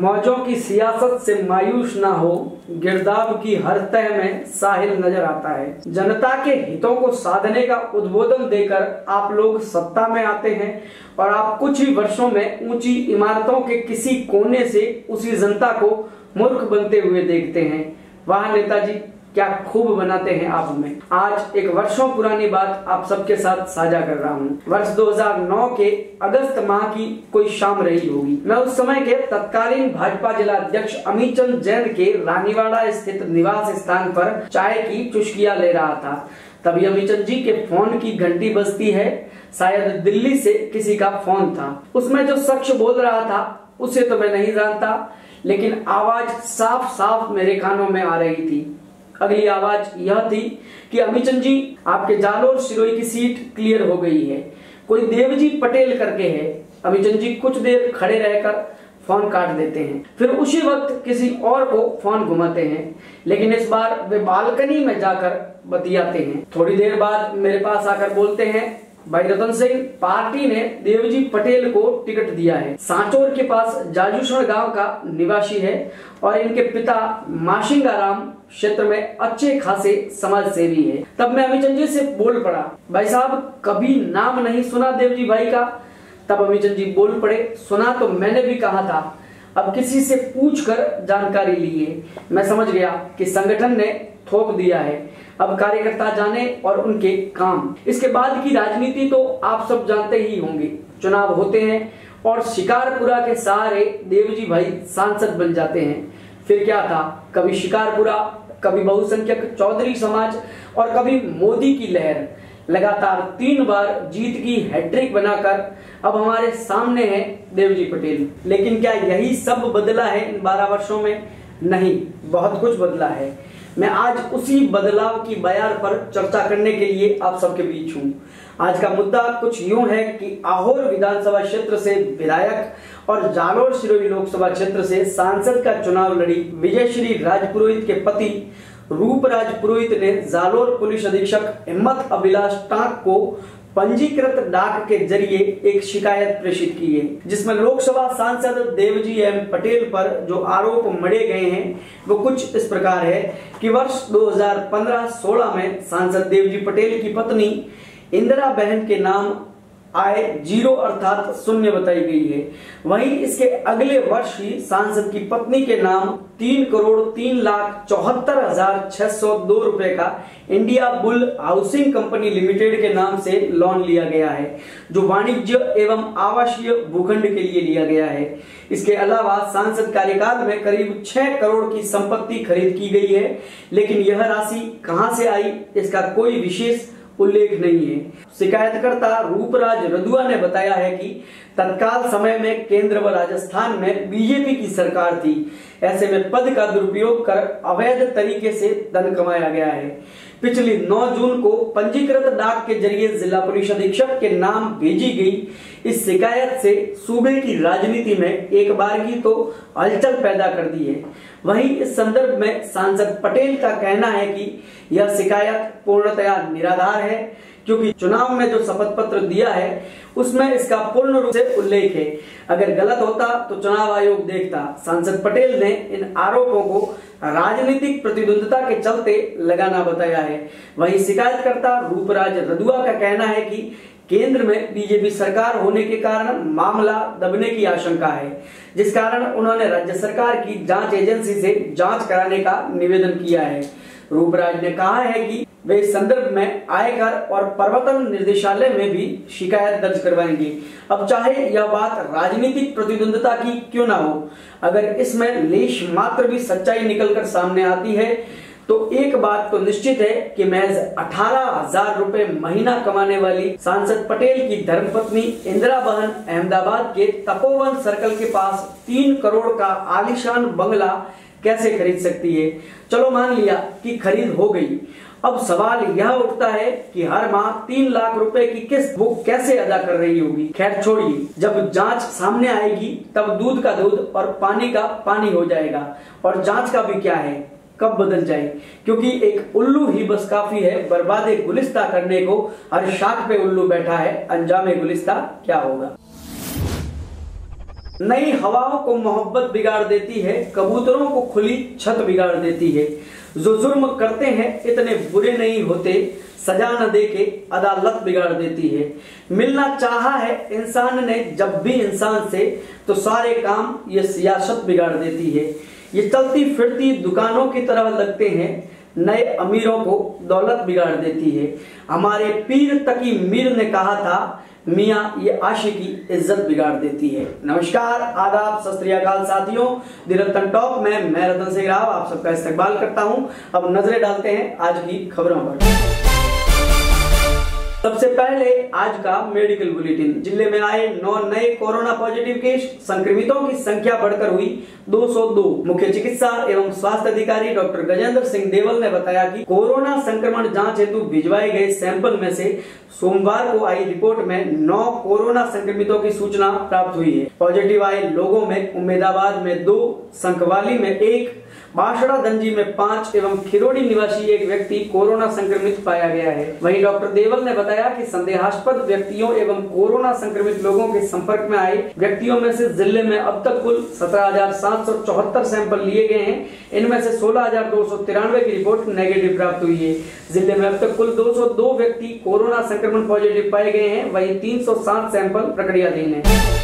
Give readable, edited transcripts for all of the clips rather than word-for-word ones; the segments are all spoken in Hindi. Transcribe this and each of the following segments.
मौजों की सियासत से मायूस ना हो, गिरदाव की हर तह में साहिल नजर आता है। जनता के हितों को साधने का उद्बोधन देकर आप लोग सत्ता में आते हैं और आप कुछ ही वर्षों में ऊंची इमारतों के किसी कोने से उसी जनता को मूर्ख बनते हुए देखते हैं। वाह नेताजी, क्या खूब बनाते हैं आप हमें। आज एक वर्षों पुरानी बात आप सबके साथ साझा कर रहा हूँ। वर्ष 2009 के अगस्त माह की कोई शाम रही होगी। मैं उस समय के तत्कालीन भाजपा जिला अध्यक्ष अमित चंद जैन के रानीवाड़ा स्थित निवास स्थान पर चाय की चुस्कियां ले रहा था। तभी अमित चंद जी के फोन की घंटी बजती है। शायद दिल्ली से किसी का फोन था। उसमें जो शख्स बोल रहा था उसे तो मैं नहीं जानता, लेकिन आवाज साफ साफ मेरे कानों में आ रही थी। अगली आवाज यह थी कि अमित चंद जी, आपके जालोर सिरोही की सीट क्लियर हो गई है। कोई देवजी पटेल करके है। अमित चंद जी कुछ देर खड़े रहकर फोन काट देते हैं, फिर उसी वक्त किसी और को फोन घुमाते हैं, लेकिन इस बार वे बालकनी में जाकर बतियाते हैं। थोड़ी देर बाद मेरे पास आकर बोलते हैं, भाई रतन सिंह, पार्टी ने देवजी पटेल को टिकट दिया है। सांचौर के पास जाजूसण गांव का निवासी है और इनके पिता माशिंगाराम क्षेत्र में अच्छे खासे समाज सेवी है। तब मैं अमित चंद जी से बोल पड़ा, भाई साहब, कभी नाम नहीं सुना देवजी भाई का। तब अमित चंद जी बोल पड़े, सुना तो मैंने भी कहा था, अब किसी से पूछकर जानकारी लिए। मैं समझ गया कि संगठन ने थोप दिया है, अब कार्यकर्ता जाने और उनके काम। इसके बाद की राजनीति तो आप सब जानते ही होंगे। चुनाव होते हैं और शिकारपुरा के सहारे देवजी भाई सांसद बन जाते हैं। फिर क्या था, कभी शिकारपुरा, कभी बहुसंख्यक चौधरी समाज और कभी मोदी की लहर। लगातार 3 बार जीत की हैट्रिक बनाकर अब हमारे सामने है देवजी पटेल। लेकिन क्या यही सब बदला है इन 12 वर्षों में? नहीं, बहुत कुछ बदला है। मैं आज उसी बदलाव की बयार पर चर्चा करने के लिए आप सबके बीच हूँ। आज का मुद्दा कुछ यूं है कि आहोर विधानसभा क्षेत्र से विधायक और जालोर सिरोही लोकसभा क्षेत्र से सांसद का चुनाव लड़ी विजयश्री राजपुरोहित के पति रूपराज पुरोहित ने जालोर पुलिस अधीक्षक हिम्मत अभिलाष टाक को पंजीकृत डाक के जरिए एक शिकायत प्रेषित की है, जिसमें लोकसभा सांसद देवजी एम पटेल पर जो आरोप मढ़े गए हैं वो कुछ इस प्रकार है कि वर्ष 2015-16 में सांसद देवजी पटेल की पत्नी इंदिरा बहन के नाम आय 0 अर्थात शून्य बताई गई है। वहीं इसके अगले वर्ष ही सांसद की पत्नी के नाम 3,03,74,602 रुपए का India bull housing company limited के नाम से लोन लिया गया है, जो वाणिज्य एवं आवासीय भूखंड के लिए लिया गया है। इसके अलावा सांसद कार्यकाल में करीब 6 करोड़ की संपत्ति खरीद की गई है, लेकिन यह राशि कहां से आई इसका कोई विशेष उल्लेख नहीं है। शिकायतकर्ता रूपराज रदुआ ने बताया है कि तत्काल समय में केंद्र व राजस्थान में बीजेपी की सरकार थी। ऐसे में पद का दुरुपयोग कर अवैध तरीके से धन कमाया गया है। पिछली 9 जून को पंजीकृत डाक के जरिए जिला पुलिस अधीक्षक के नाम भेजी गई इस शिकायत से सूबे की राजनीति में एक बार की तो हलचल पैदा कर दी है। वहीं इस संदर्भ में सांसद पटेल का कहना है कि यह शिकायत पूर्णतया निराधार है, क्योंकि चुनाव में जो शपथ पत्र दिया है उसमें इसका पूर्ण रूप से उल्लेख है। अगर गलत होता तो चुनाव आयोग देखता। सांसद पटेल ने इन आरोपों को राजनीतिक प्रतिद्वंद्विता के चलते लगाना बताया है। वहीं शिकायतकर्ता रूपराज रदुआ का कहना है कि केंद्र में बीजेपी सरकार होने के कारण मामला दबने की आशंका है, जिस कारण उन्होंने राज्य सरकार की जांच एजेंसी से जांच कराने का निवेदन किया है। रूपराज ने कहा है कि वे इस संदर्भ में आयकर और प्रवर्तन निर्देशालय में भी शिकायत दर्ज करवाएंगे। अब चाहे यह बात राजनीतिक प्रतिद्वंद्विता की क्यों ना हो, अगर इसमें लेश मात्र भी सच्चाई निकलकर सामने आती है तो एक बात तो निश्चित है कि महज 18,000 रुपए महीना कमाने वाली सांसद पटेल की धर्मपत्नी इंदिरा बहन अहमदाबाद के तपोवन सर्कल के पास 3 करोड़ का आलीशान बंगला कैसे खरीद सकती है। चलो मान लिया कि खरीद हो गई, अब सवाल यह उठता है कि हर माह 3 लाख रुपए की किस्त वो कैसे अदा कर रही होगी। खैर छोड़िए, जब जांच सामने आएगी तब दूध का दूध और पानी का पानी हो जाएगा। और जांच का भी क्या है, कब बदल जाए, क्योंकि एक उल्लू ही बस काफी है बर्बादे गुलिस्ता करने को। हर शाख पे उल्लू बैठा है, अंजामे गुलिस्ता क्या होगा। नई हवाओं को मोहब्बत बिगाड़ देती है, कबूतरों को खुली छत बिगाड़ देती है। जो जुर्म करते हैं इतने बुरे नहीं होते, सजा न दे के अदालत बिगाड़ देती है। मिलना चाहा है इंसान ने जब भी इंसान से, तो सारे काम ये सियासत बिगाड़ देती है। ये चलती फिरती दुकानों की तरह लगते हैं, नए अमीरों को दौलत बिगाड़ देती है। हमारे पीर तकी मीर ने कहा था, मियाँ ये आशिकी इज्जत बिगाड़ देती है। नमस्कार, आदाब, सत श्री अकाल साथियों, द रतन टॉक में मैं रतन सिंह राव आप सबका इस्तकबाल करता हूं। अब नजरें डालते हैं आज की खबरों पर। सबसे पहले आज का मेडिकल बुलेटिन। जिले में आए 9 नए कोरोना पॉजिटिव केस, संक्रमितों की संख्या बढ़कर हुई 202। मुख्य चिकित्सा एवं स्वास्थ्य अधिकारी डॉक्टर गजेंद्र सिंह देवल ने बताया कि कोरोना संक्रमण जांच हेतु भिजवाए गए सैंपल में से सोमवार को आई रिपोर्ट में 9 कोरोना संक्रमितों की सूचना प्राप्त हुई है। पॉजिटिव आए लोगों में उम्मेदाबाद में 2, संखवाली में 1, बांसड़ा दंजी में 5 एवं खिरोड़ी निवासी एक व्यक्ति कोरोना संक्रमित पाया गया है। वहीं डॉक्टर देवल ने बताया कि संदेहास्पद व्यक्तियों एवं कोरोना संक्रमित लोगों के संपर्क में आए व्यक्तियों में से जिले में अब तक कुल 17,774 सैंपल लिए गए हैं। इनमें से 16,293 की रिपोर्ट नेगेटिव प्राप्त हुई है। जिले में अब तक कुल 202 व्यक्ति कोरोना संक्रमण पॉजिटिव पाए गए हैं। वहीं 360 सैंपल प्रक्रियाधीन है।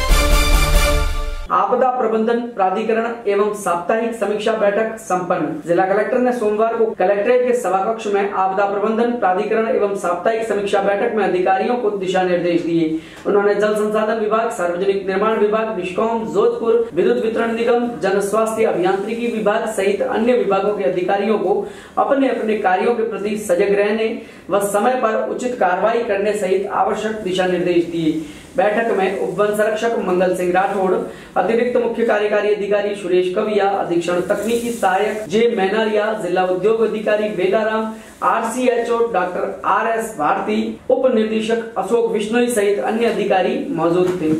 आपदा प्रबंधन प्राधिकरण एवं साप्ताहिक समीक्षा बैठक संपन्न। जिला कलेक्टर ने सोमवार को कलेक्ट्रेट के सभाकक्ष में आपदा प्रबंधन प्राधिकरण एवं साप्ताहिक समीक्षा बैठक में अधिकारियों को दिशा निर्देश दिए। उन्होंने जल संसाधन विभाग, सार्वजनिक निर्माण विभाग, डिस्कॉम जोधपुर, विद्युत वितरण निगम, जन स्वास्थ्य अभियांत्रिकी विभाग सहित अन्य विभागों के अधिकारियों को अपने अपने कार्यों के प्रति सजग रहने व समय पर उचित कार्रवाई करने सहित आवश्यक दिशा निर्देश दिए। बैठक में उप वन संरक्षक मंगल सिंह राठौड़, अतिरिक्त मुख्य कार्यकारी अधिकारी सुरेश कविया, अधीक्षण तकनीकी सहायक जे मैनारिया, जिला उद्योग अधिकारी Belaram, RCHO doctor RS Bharti, उप निर्देशक अशोक विश्नोई सहित अन्य अधिकारी मौजूद थे।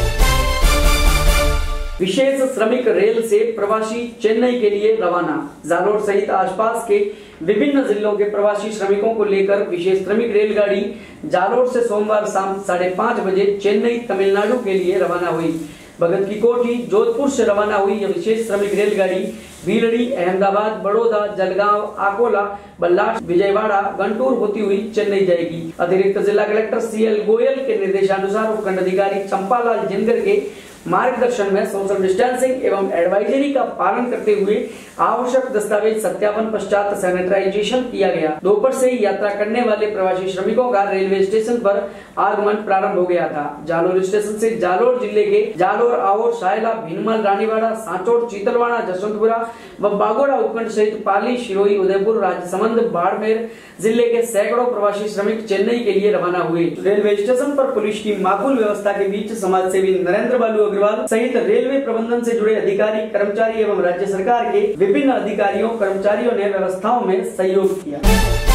विशेष श्रमिक रेल से प्रवासी चेन्नई के लिए रवाना। जालोर सहित आसपास के विभिन्न जिलों के प्रवासी श्रमिकों को लेकर विशेष श्रमिक रेलगाड़ी जालोर से सोमवार शाम 5:30 बजे चेन्नई तमिलनाडु के लिए रवाना हुई। भगत की कोठी जोधपुर से रवाना हुई यह विशेष श्रमिक रेलगाड़ी भीलड़ी, अहमदाबाद, बड़ौदा, जलगांव, अकोला, बल्लार, विजयवाड़ा, गंटूर होती हुई चेन्नई जाएगी। अतिरिक्त जिला कलेक्टर CL गोयल के निर्देशानुसार उपखंड अधिकारी चंपालाल जिनगर के मार्गदर्शन में सोशल डिस्टेंसिंग एवं एडवाइजरी का पालन करते हुए आवश्यक दस्तावेज सत्यापन पश्चात सैनिटाइजेशन किया गया। दोपहर से यात्रा करने वाले प्रवासी श्रमिकों का रेलवे स्टेशन पर आगमन प्रारंभ हो गया था। जालोर स्टेशन से जालोर जिले के जालोर, आओर, सायला, भीनमाल, रानीवाड़ा, सांचोट, चीतलवाड़ा, जसवंतपुरा व बागोड़ा उपखंड सहित पाली, शिरोई, उदयपुर, राजसमंद, बाड़मेर जिले के सैकड़ों प्रवासी श्रमिक चेन्नई के लिए रवाना हुए। रेलवे स्टेशन पर पुलिस की माकूल व्यवस्था के बीच समाजसेवी नरेंद्र बालू अग्रवाल सहित रेलवे प्रबंधन से जुड़े अधिकारी, कर्मचारी एवं राज्य सरकार के विभिन्न अधिकारियों कर्मचारियों ने व्यवस्थाओं में सहयोग किया।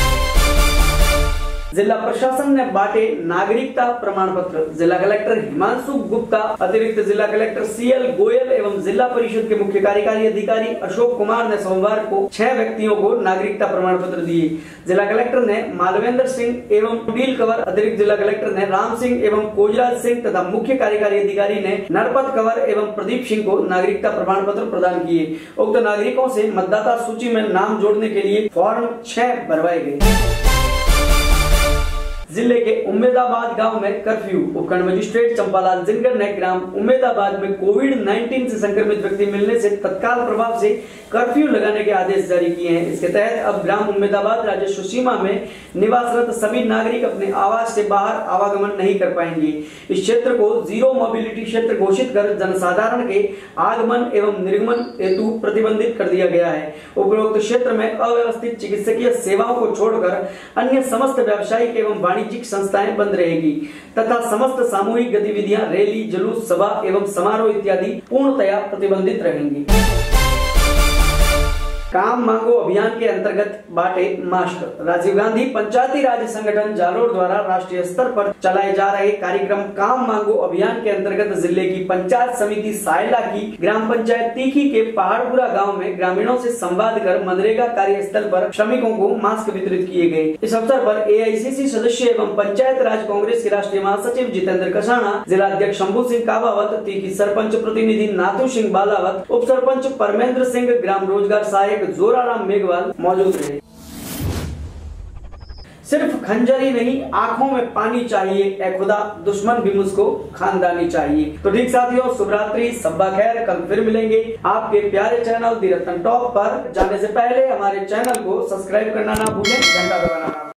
जिला प्रशासन ने बांटे नागरिकता प्रमाण पत्र। जिला कलेक्टर हिमांशु गुप्ता, अतिरिक्त जिला कलेक्टर CL गोयल एवं जिला परिषद के मुख्य कार्यकारी अधिकारी अशोक कुमार ने सोमवार को 6 व्यक्तियों को नागरिकता प्रमाण पत्र दिए। जिला कलेक्टर ने मालवेंद्र सिंह एवं डील कंवर, अतिरिक्त जिला कलेक्टर ने राम सिंह एवं कोजराज सिंह तथा मुख्य कार्यकारी अधिकारी ने नरपत कंवर एवं प्रदीप सिंह को नागरिकता प्रमाण पत्र प्रदान किए। उक्त नागरिकों से मतदाता सूची में नाम जोड़ने के लिए फॉर्म 6 भरवाए गए। जिले के उम्मेदाबाद गांव में कर्फ्यू। उपखंड मजिस्ट्रेट चंपालाल जिनगर ने ग्राम उम्मेदाबाद में कोविड-19 से संक्रमित व्यक्ति मिलने से तत्काल प्रभाव से कर्फ्यू लगाने के आदेश जारी किए हैं। इसके तहत अब ग्राम उम्मेदाबाद राजस्व सीमा में निवासरत सभी नागरिक अपने आवास से बाहर आवागमन नहीं कर पाएंगे। इस क्षेत्र को जीरो मोबिलिटी क्षेत्र घोषित कर जनसाधारण के आगमन एवं निर्गमन हेतु प्रतिबंधित कर दिया गया है। उपरोक्त क्षेत्र में अव्यवस्थित चिकित्सकीय सेवाओं को छोड़कर अन्य समस्त व्यावसायिक एवं वाणिज्यिक संस्थाएं बंद रहेगी तथा समस्त सामूहिक गतिविधियां, रैली, जुलूस, सभा एवं समारोह इत्यादि पूर्णतया प्रतिबंधित रहेंगी। काम मांगो अभियान के अंतर्गत बांटे मास्क। राजीव गांधी पंचायती राज संगठन जालोर द्वारा राष्ट्रीय स्तर पर चलाए जा रहे कार्यक्रम काम मांगो अभियान के अंतर्गत जिले की पंचायत समिति सायला की ग्राम पंचायत तीखी के पहाड़पुरा गांव में ग्रामीणों से संवाद कर मनरेगा कार्यस्थल पर श्रमिकों को मास्क वितरित किए गए। इस अवसर पर AICC सदस्य एवं पंचायत राज कांग्रेस के राष्ट्रीय महासचिव जितेंद्र कसाना, जिला अध्यक्ष शंभू सिंह काबावत, तीखी सरपंच प्रतिनिधि नाथू सिंह बालावत, उप सरपंच परमेंद्र सिंह, ग्राम रोजगार सहायक जोराराम मेघवाल मौजूद रहे। सिर्फ खंजर ही नहीं, आंखों में पानी चाहिए, ए खुदा दुश्मन भी मुझको खानदानी चाहिए। तो ठीक साथियों, शुभ रात्रि, सब्बा खैर। कल फिर मिलेंगे आपके प्यारे चैनल दी रत्न टॉप पर। जाने से पहले हमारे चैनल को सब्सक्राइब करना ना भूलें, घंटा दबाना ना।